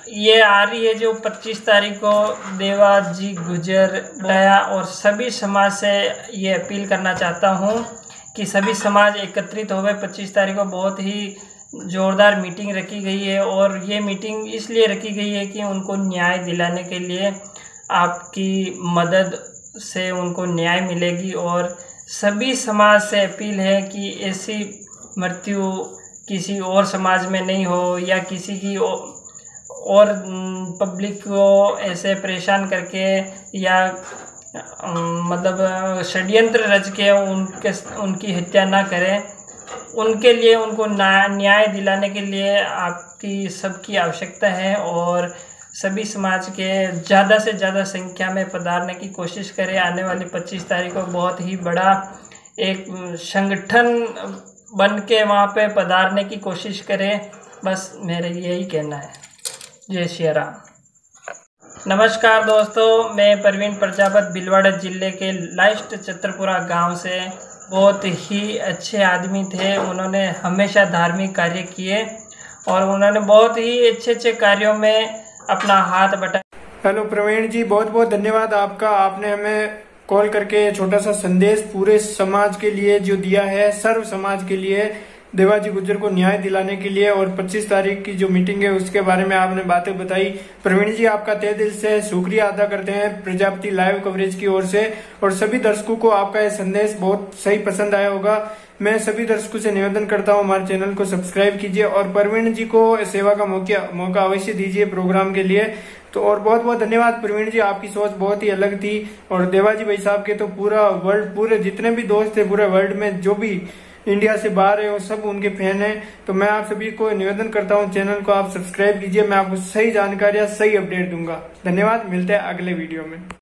ये आ रही है जो 25 तारीख को देवाजी गुजर गया, और सभी समाज से ये अपील करना चाहता हूँ कि सभी समाज एकत्रित हो गए। 25 तारीख को बहुत ही जोरदार मीटिंग रखी गई है, और ये मीटिंग इसलिए रखी गई है कि उनको न्याय दिलाने के लिए आपकी मदद से उनको न्याय मिलेगी। और सभी समाज से अपील है कि ऐसी मृत्यु किसी और समाज में नहीं हो, या किसी की और पब्लिक को ऐसे परेशान करके या मतलब षड्यंत्र रच के उनकी हत्या ना करें। उनके लिए उनको न्याय दिलाने के लिए आपकी सबकी आवश्यकता है, और सभी समाज के ज़्यादा से ज़्यादा संख्या में पधारने की कोशिश करें। आने वाली 25 तारीख को बहुत ही बड़ा एक संगठन बन के वहाँ पे पधारने की कोशिश करें। बस मेरे यही कहना है। जय श्री राम। नमस्कार दोस्तों, मैं प्रवीण प्रजापत भीलवाड़ा जिले के लास्ट चतरपुरा गांव से। बहुत ही अच्छे आदमी थे, उन्होंने हमेशा धार्मिक कार्य किए और उन्होंने बहुत ही अच्छे कार्यों में अपना हाथ बटाया। हेलो प्रवीण जी, बहुत बहुत धन्यवाद आपका। आपने हमें कॉल करके छोटा सा संदेश पूरे समाज के लिए जो दिया है, सर्व समाज के लिए, देवाजी गुजर को न्याय दिलाने के लिए, और 25 तारीख की जो मीटिंग है उसके बारे में आपने बातें बताई। प्रवीण जी, आपका तहे दिल से शुक्रिया अदा करते हैं प्रजापति लाइव कवरेज की ओर से। और सभी दर्शकों को आपका यह संदेश बहुत सही पसंद आया होगा। मैं सभी दर्शकों से निवेदन करता हूं, हमारे चैनल को सब्सक्राइब कीजिए और प्रवीण जी को सेवा का मौका अवश्य दीजिए प्रोग्राम के लिए। तो और बहुत बहुत धन्यवाद प्रवीण जी, आपकी सोच बहुत ही अलग थी। और देवाजी भाई साहब के तो पूरा वर्ल्ड, पूरे जितने भी दोस्त थे पूरे वर्ल्ड में, जो भी इंडिया से बाहर है वो सब उनके फैन हैं। तो मैं आप सभी को निवेदन करता हूं, चैनल को आप सब्सक्राइब कीजिए। मैं आपको सही जानकारियां, सही अपडेट दूंगा। धन्यवाद, मिलते हैं अगले वीडियो में।